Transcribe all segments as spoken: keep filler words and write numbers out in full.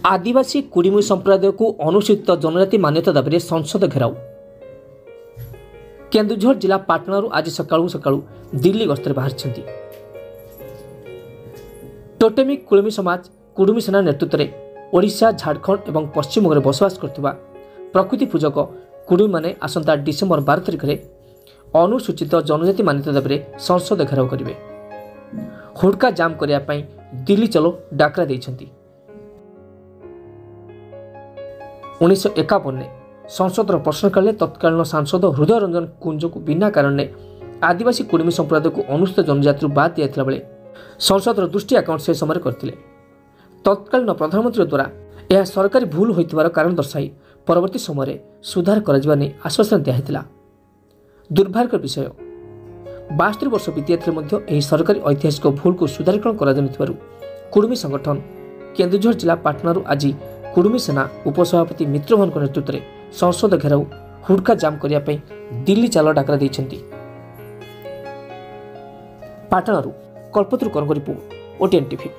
आदिवासी कुड़िमी संप्रदाय को अनुसूचित जनजाति मान्यता दाबी संसद घेराव। केन्दुझर जिला पाटणारू आज सकाळू सकाळू दिल्ली गस्तर बाहर। टोटेमिक कुड़िमी समाज कुड़िमी सेना नेतृत्व में ओडिशा झारखंड और पश्चिम बंग बसवास करथिबा प्रकृति पूजक कुड़िमी माने आसंता डिसेम्बर बारह तारिख में अनुसूचित जनजाति मान्यता दाबी संसद घेराव करेंगे। हुड़का जाम करने दिल्ली चलो डाकरा देइछंती। उन्नीस एकावन संसद प्रश्नकाल तत्कालीन सांसद हृदय रंजन कुंज को बिना कारण आदिवासी कुड़िमी संप्रदाय को अनुसूचित जनजाति बाद दिया बेले संसद दृष्टि आकर्षण से समय करते। तत्कालीन प्रधानमंत्री द्वारा यह सरकारी भूल होइतिबार कारण दर्शाई परवर्ती समय सुधार कर आश्वासन दिया। दुर्भाग्य विषय बास्तरी वर्ष बीती सरकारी ऐतिहासिक भूल को सुधारीकरण कर कुड़िमी संगठन केन्दुझर जिला पाटणारू आज कुड़िमी सेना उपसभापति मित्रभन नेतृत्व में संसद घेराव हुड़का जाम करने दिल्ली चाल डाकरा देइछंती। पाटणारू Kalpataru Karang report OTN TV.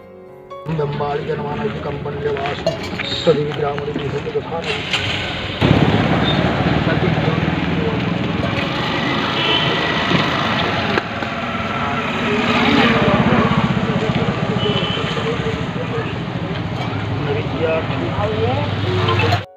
Yeah.